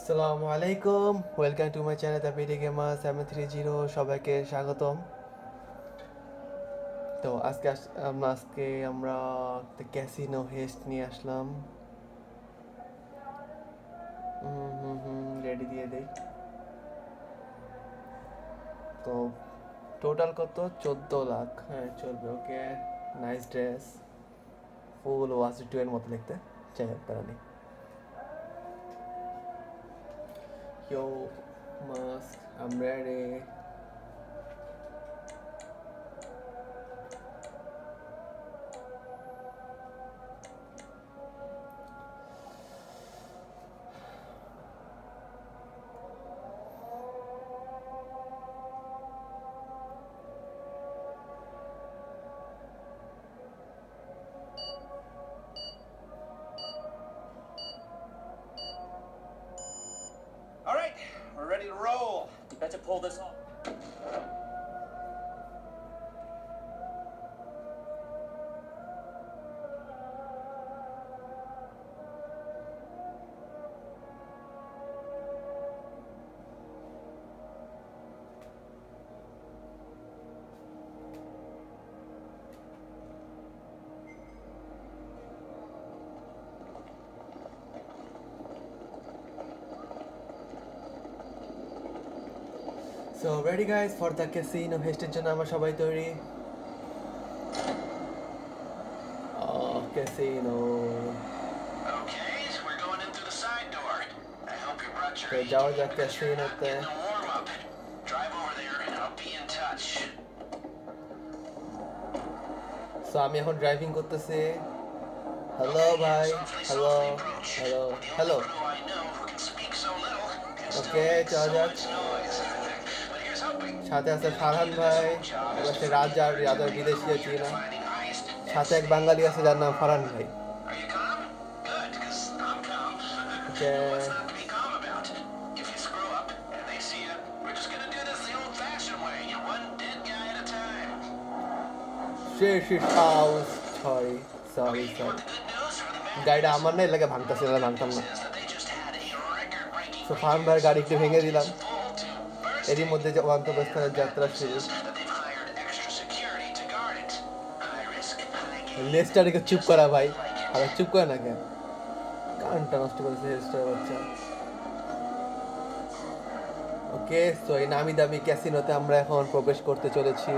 আসসালামু আলাইকুম, welcome to my channel the PD gamer 730। সবাইকে স্বাগতম। তো আজকে আমরা ক্যাসিনো হেস্ট নিয়ে আসলাম। রেডি দিয়ে দেই। তো টোটাল কত? 14 লাখ। হ্যাঁ, চলবে। ওকে, নাইস ড্রেস, ফুল ওয়াসি টু এর মতো দেখতে চাই। তারা নেই you mask, I am ready. All right, we're ready to roll. You better pull this off. So ready guys for the casino হেস্টের জন্য আমরা সবাই তৈরি। Casino. Okay, so we're going in through the side door. I hope you brought your Okay, যাওয়া যাক casinoতে। in the warm up. Drive over there and I'll be in touch. So আমি এখন driving করতেছি। হ্যালো ভাই, hello hello hello. ওকে, যাওয়া যাক। সাথে আছে ফারহান ভাই, আছে রাজার বিদেশি আছে না, সাথে এক বাঙালি আছে যার নাম ফারহান ভাই। ওকে, সরি গাড়িটা আমার না, এলাকা ভাঙতেছে, ভাঙতাম না। তো ফারহান ভাইয়ের গাড়ি একটু ভেঙে দিলাম। এরই মধ্যে গন্তব্যস্থানের যাত্রা শুরু। লেস্টারকে চুপ করা ভাই, আর চুপ করে না কেন? কানটা নষ্ট করেছে লেস্টার বাচ্চা। ওকে, তো এই নামি দামি ক্যাসিনোতে আমরা এখন প্রবেশ করতে চলেছি।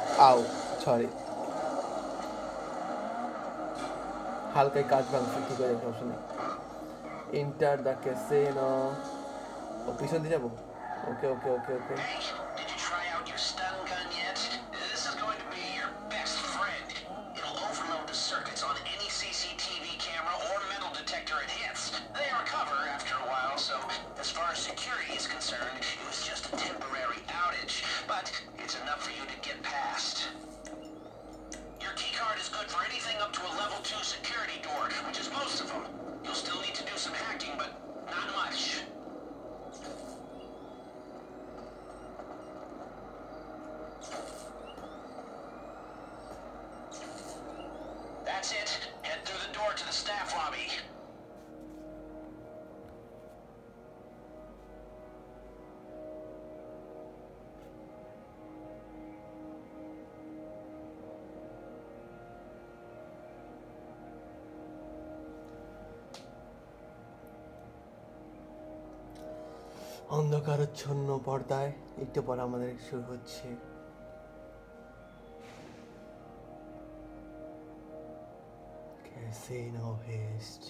হালকাই কাজ ভাঙছে, কি করে সমস্যা। Enter the casino. ও পিছন দিয়ে যাবো। ওকে ওকে ওকে ওকে। Did you try out your stun gun yet? This is going to be your best friend. It'll overload the circuits on any CCTV camera or metal detector it hits. They recover after a while, so as far as security is concerned, it was just a temporary outage, but it's enough for you to get past. Your keycard is good for anything up to a level 2 security door, which is most of them. You'll still need to do some hacking, but not much. That's it. Head through the door to the staff lobby. অন্ধকারচ্ছন্ন পর্দায় একটু পর আমাদের শুরু হচ্ছে। Casino heist.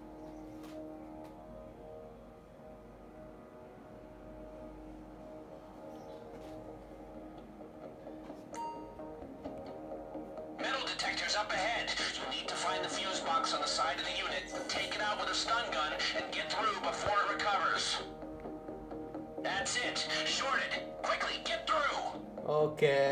Metal detectors up ahead. You'll need to find the fuse box on the side of the unit. Take it out with a stun gun and get through before it recovers. That's it. Short it. Quickly, get through. Okay.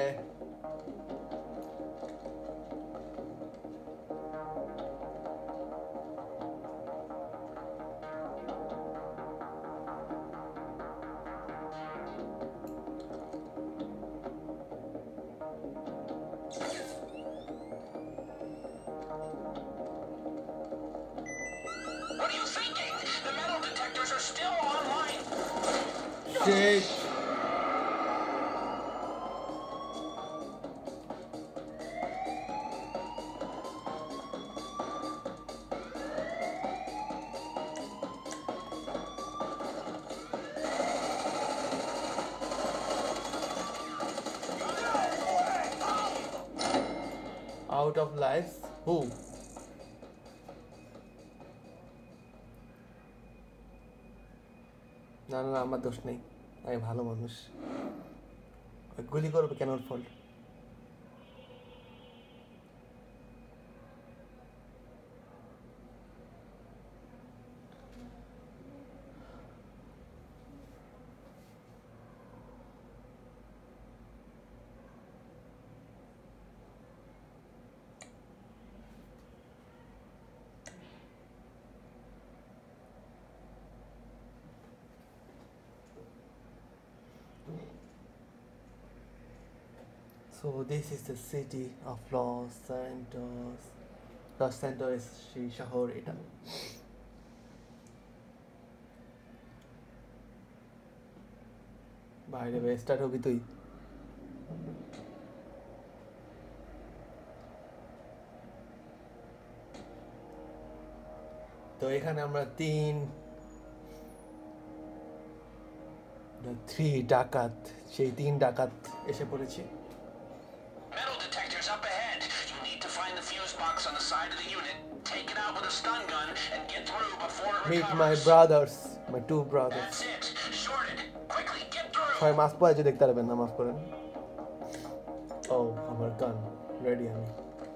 What are you thinking? The metal detectors are still online. Shit. Out of lives? Who? না না না, আমার দোষ নেই, আমি ভালো মানুষ। গুলি করবে কেন? ওর fault. So this is the city of Los Santos. Los Santos সেই শহর এটা। বাইরে স্টার্ট হবি তুই? তো এখানে আমরা থ্রি ডাকাত, সেই 3 ডাকাত এসে পড়েছি। Metal detectors up ahead. You need to find the fuse box on the side of the unit, take it out with a stun gun, and get through before it Meet recovers. my brothers, my 2 brothers. That's it. Shorted. Quickly, get through. সবাই mask পরে যে দেখতে পারবেন না, মাফ করেন। ও আমার গান রেডি আমি।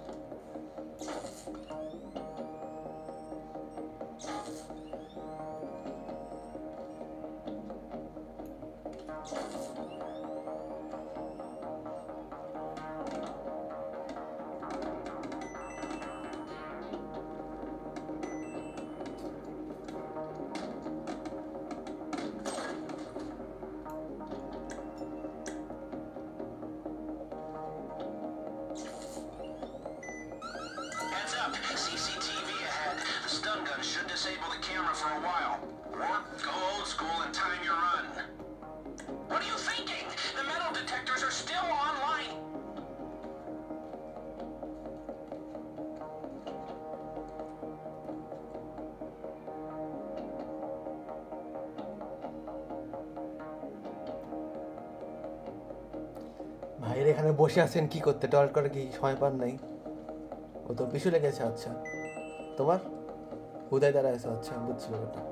Heads up. CCTV ahead. The stun gun should disable the camera for a while. Or go old school and time your run. What are you thinking? The metal detectors are still online. ভাইয়ের এখানে বসে আছেন কি করতে? Toilet করে কি সময় পান নাই? ও তো পিছু লেগেছে। আচ্ছা, তোমার হুদায় দাঁড়া আছে। আচ্ছা, বুঝছি ব্যাপারটা।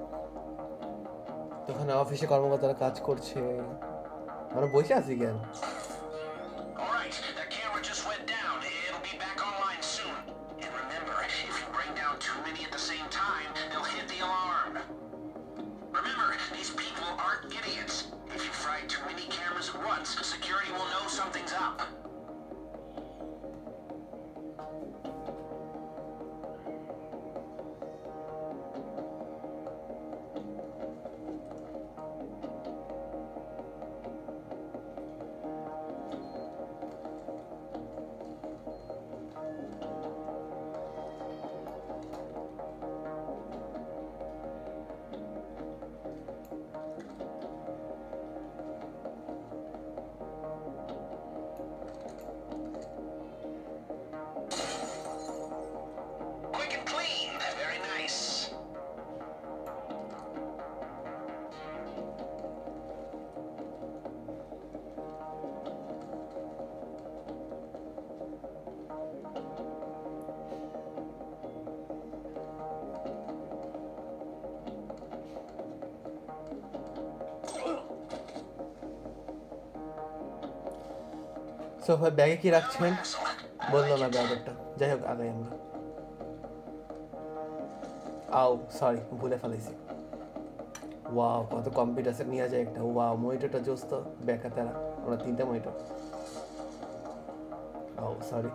ওখানে অফিসে কর্মকর্তারা কাজ করছে, আমরা বসে আছি কেন? All right, that camera just went down. It'll be back online soon. And remember, if you bring down too many at the same time, they'll hit the alarm. Remember, these people aren't idiots. If you fry too many cameras at once, security will know something's up. Quick and clean. Very nice. So ভাই ব্যাগে কি রাখছেন বললো না ব্যাপারটা। যাই হোক, আগাই আমরা। আও সরি, ভুলে ফেলেছি। ওয়াও, কত কম্পিউটার সেট নিয়ে যায় একটা। ওয়াও, মনিটরটা জোস তো। ব্যাকা তারা আমরা 3টা মনিটর। আও sorry.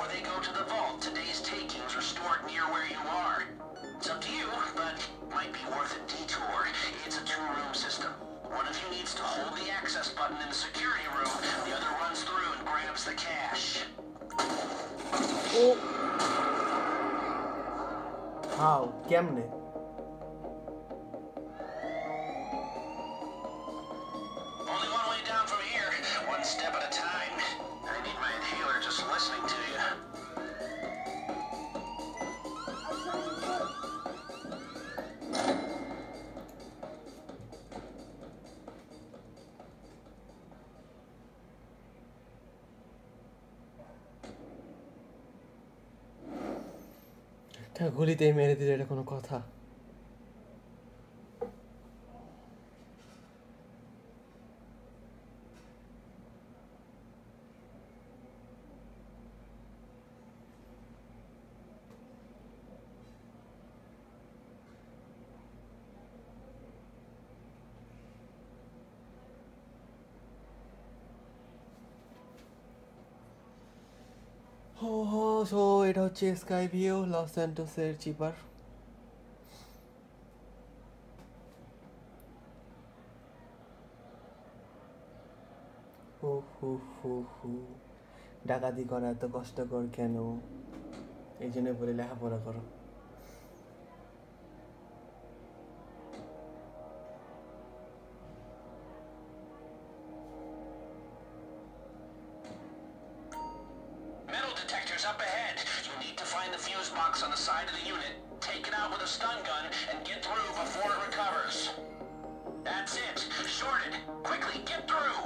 they go to the vault. Today's takings are stored near where you are. It's up to you, but might be worth a detour. It's a two-room system. One of you needs to hold the access button in the security room. The other runs through and grabs the cash. Oh. How? কেমনে? Only one way down from here, one step at a time. I need my inhaler just listening to you. গুলিতেই মেরে দিলে, এটা কোনো কথা? So এটা হচ্ছে sky view, Los স্যান্টোসের চিপার। ডাকাতি করা এত কষ্টকর কেন? এই জন্য বলে লেখাপড়া করো। Metal detectors up ahead. You need to find the fuse box on the side of the unit, take it out with a stun gun, and get through before it recovers. That's it. Shorted. Quickly, get through.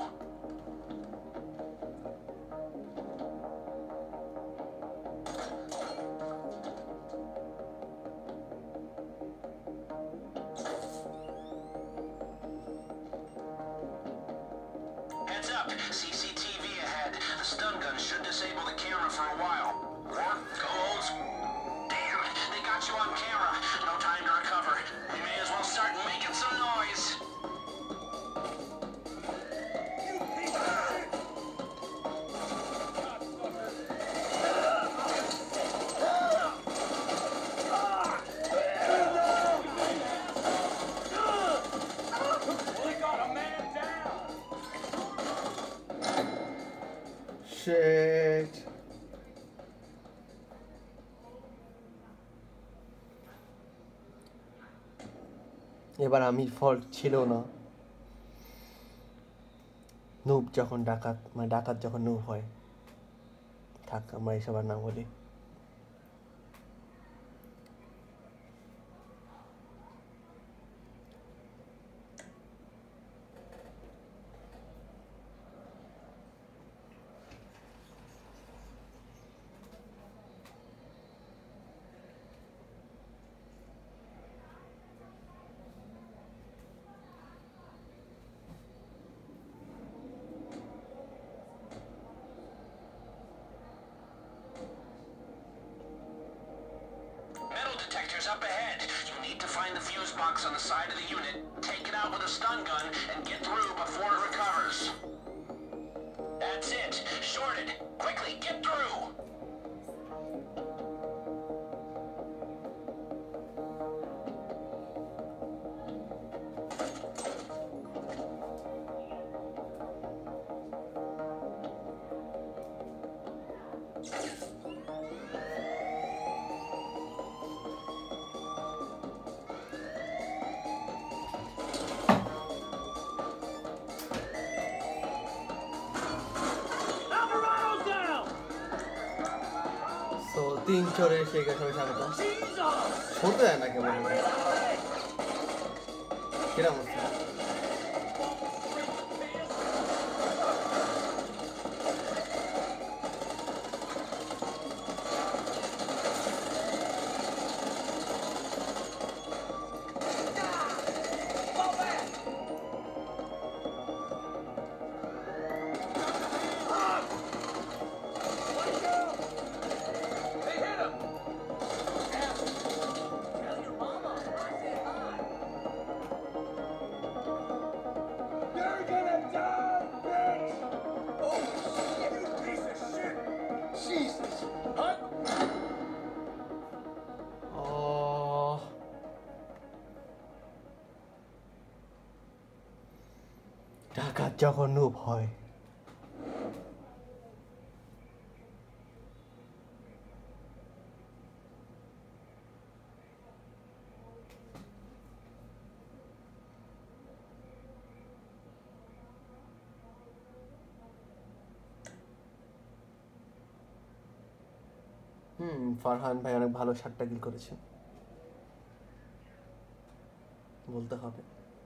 Heads up. CCTV ahead. The stun gun should disable the camera for a while. Or go old. Damn, they got you on camera. No time to recover. We may as well start making some noise. Shit. এবার আমি fault ছিল না। Noob যখন ডাকাত, মানে ডাকাত যখন noob হয়। থাক, আমরা এসব আর না বলি। Metal detectors up ahead. You need to find the fuse box on the side of the unit, take it out with a stun gun, and get through before it recovers. That's it. Shorted. Quickly, get through. তো 3 চোরে এসে গেছে স্বাগত। ছোট যায় না কেমন কিরম হচ্ছে? জঘন্য ভয়। ফারহান ভাই অনেক ভালো শার্টটা কিল করেছে, বলতে হবে।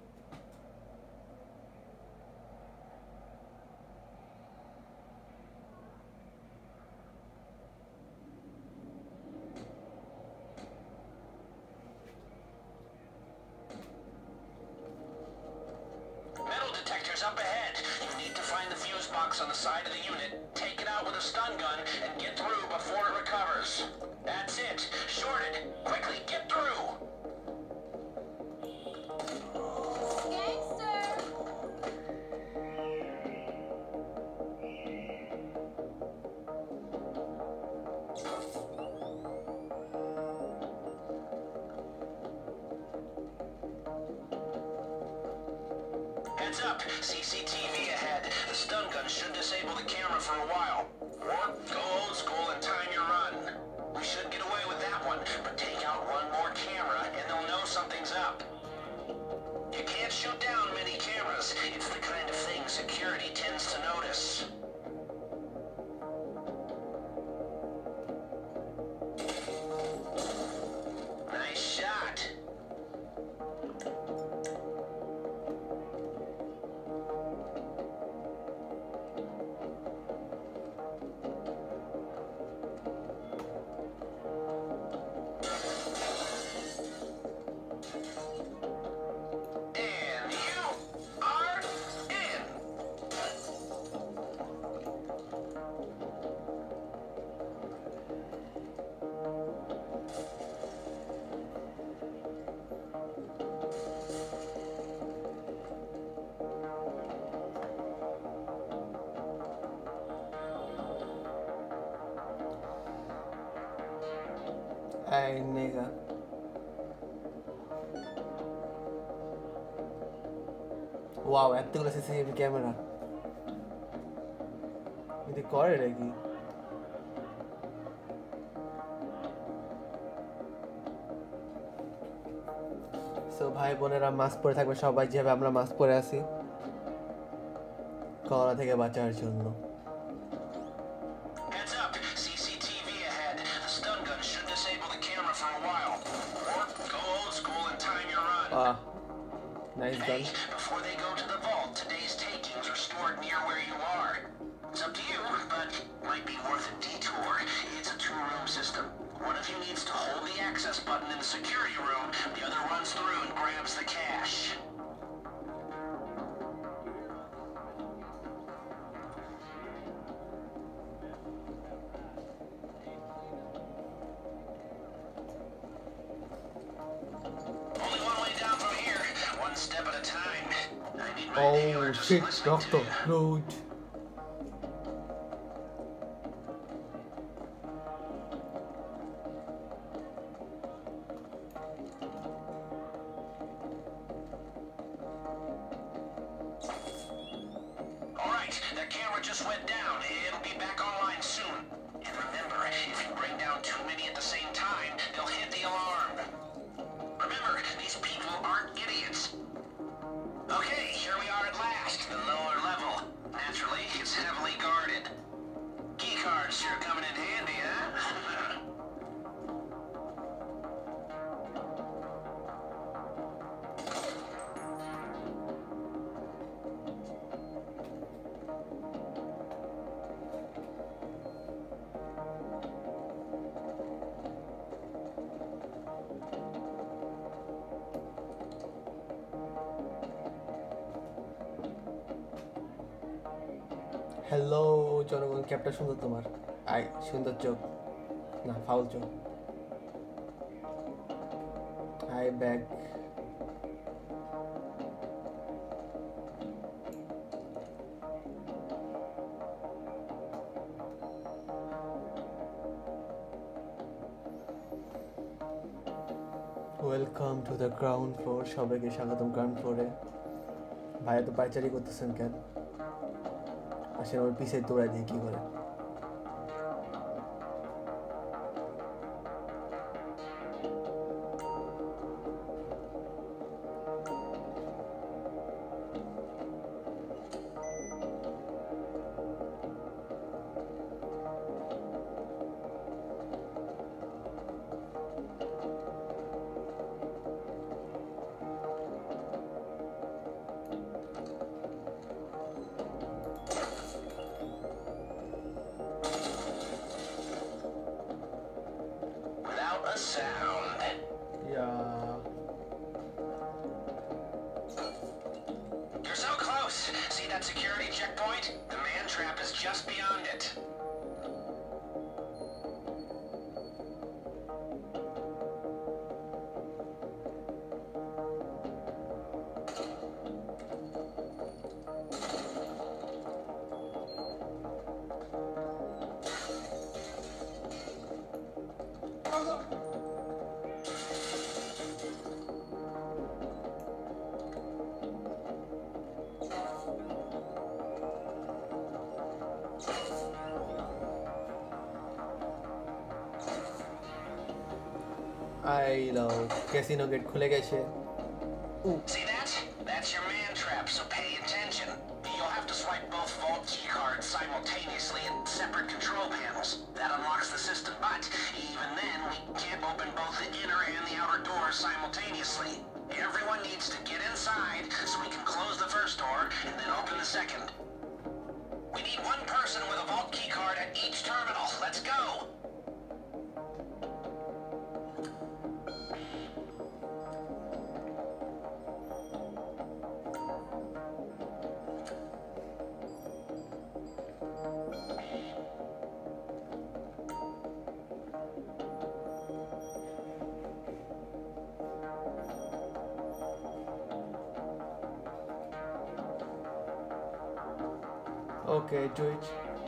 Metal detectors up ahead. You need to find the fuse box on the side of the unit, take it out with a stun gun, and get through before it recovers. That's it. Short it. Quickly, get through. Gangster! Heads up. CCTV ahead. The stun gun should disable the camera for a while. Or go old school and time your run. We should get away with that one, but take out one more camera and they'll know something's up. You can't shoot down many cameras. It's the kind of thing security tends to notice. Nice shot. And you are in. এই নেগা wow, এতগুলো CCTV camera যদি করে নাকি? So ভাই বোনেরা, mask পরে থাকবে সবাই, যেভাবে আমরা মাস্ক পরে আছি করোনা থেকে বাঁচার জন্য। Heads up. CCTV ahead. The stun gun should disable the camera for a while. Or go old school and time your run. Nice Hey, gun. before they go to the vault, today's takings are stored near where you are. It's up to you, but might be worth a detour. It's a two-room system. One of you needs to hold the access button in the security room. The other runs through and grabs the cash. Only one way down from here. One step at a time. I need my neighbor just shit, listening রক্ত, to you. Blood. Alright, that camera just went down. It'll be back online soon. And remember, if you bring down too many at the same time, they'll hit the alarm. Remember, these people aren't idiots. Okay, here we are at last, the lower level. Naturally, it's heavily guarded. Key cards sure coming in handy, huh? Hello জনগণ, ক্যাপটা সুন্দর তোমার। I সুন্দর চোখ, না foul চোখ। Hi bag. Welcome to the ground floor, সবাইকে স্বাগতম গ্রাউন্ড ফ্লোরে। ভাইয়া তো পাইচারি করতেছেন কেন? আসলে ওর পিছে দৌড়ায় দিয়ে কি করে। Without a sound. Yeah. You're so close. See that security checkpoint? The man trap is just beyond it. I love casino gate খুলে গেছে। See that? That's your man trap, so pay attention. You'll have to swipe both vault keycards simultaneously in separate control panels. That unlocks the system, but even then, we can't open both the inner and the outer doors simultaneously. Everyone needs to get inside so we can close the first door and then open the second. We need one person with a vault keycard at each terminal. Let's go! Okay, do it.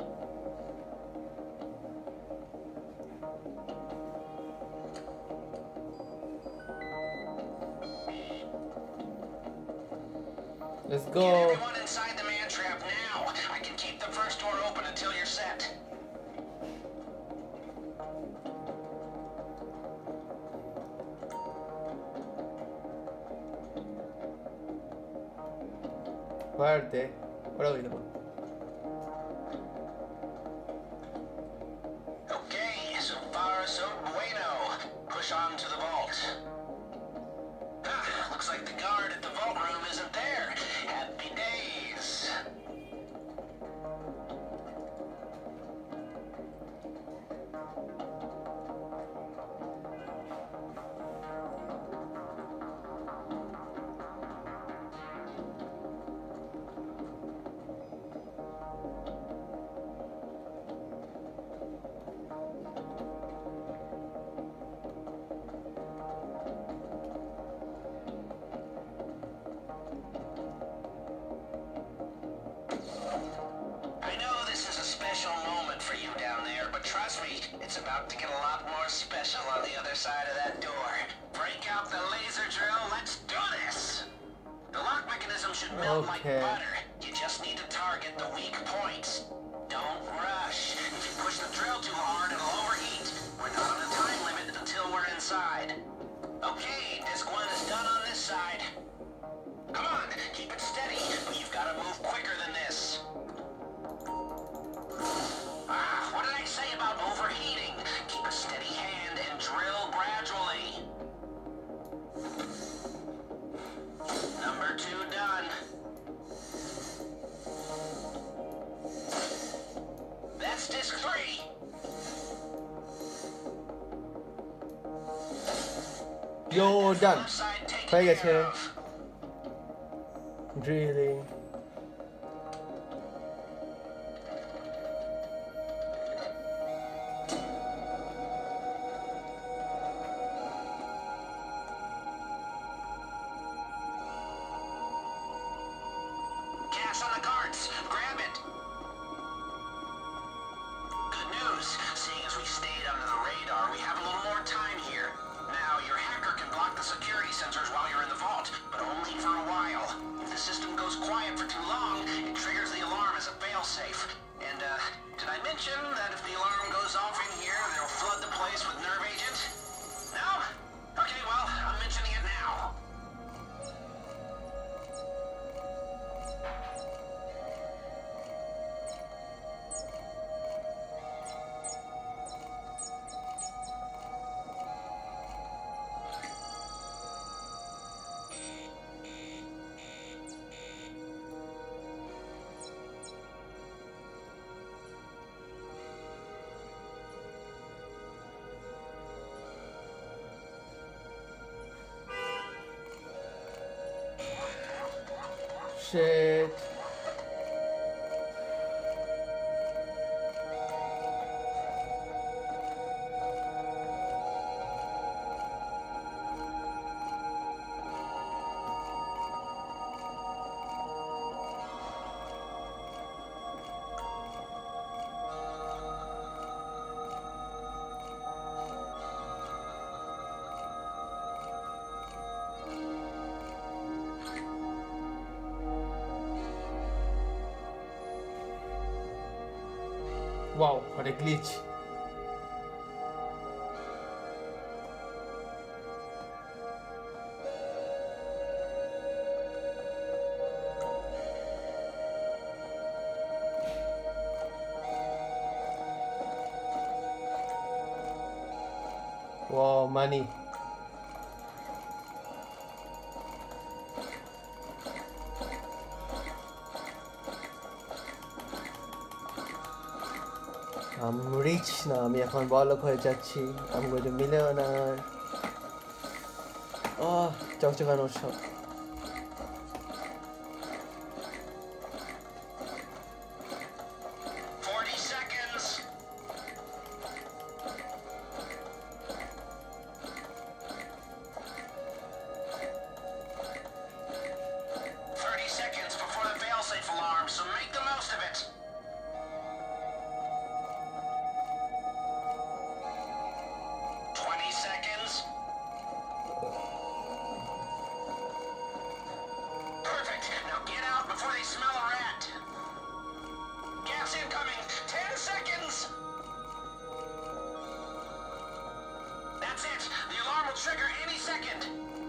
Let's Get go. everyone inside the man trap now. I can keep the first door open until you're set. Where are they? What are we doing? Okay, so far so bueno. Push on to the vault. Ah, looks like the guard at the vault room isn't there. Happy days. I know this is a special moment for you down there, but trust me, it's about to get a lot more special on the other side of that door. Break out the laser drill, let's do this! The lock mechanism should melt like Okay. butter. You just need to target the weak points. Don't rush. If you push the drill too hard, it'll overheat. We're not on a time limit until we're inside. Okay, disc 1 is done on this side. Come on, keep it steady, but you've got to move quicker than this. Ah, what did I say about overheating? Keep a steady hand and drill gradually. Number 2 done. That's disc 3. Yo, done. Left side taken হয়ে গেছে। care of. Drilling. Gas on the carts. Grab it. Good news. Seeing as we stayed under the radar, we have a little more time here. Now, your hacker can block the security sensors while you're in the vault, but only for a while. If the system goes quiet failsafe. And, did I mention that if the alarm goes off in here, they'll flood the place with nerve agent? No? Okay, well, I'm mentioning it now. Shit. Wow, what a glitch. Wow, money. I'm rich না, আমি এখন বড়লোক হয়ে যাচ্ছি। I'm going to millionaire. চকচকানো সব। So make the most of it. 20 seconds. Perfect. Now get out before they smell a rat. Gas incoming. 10 seconds. That's it. The alarm will trigger any second.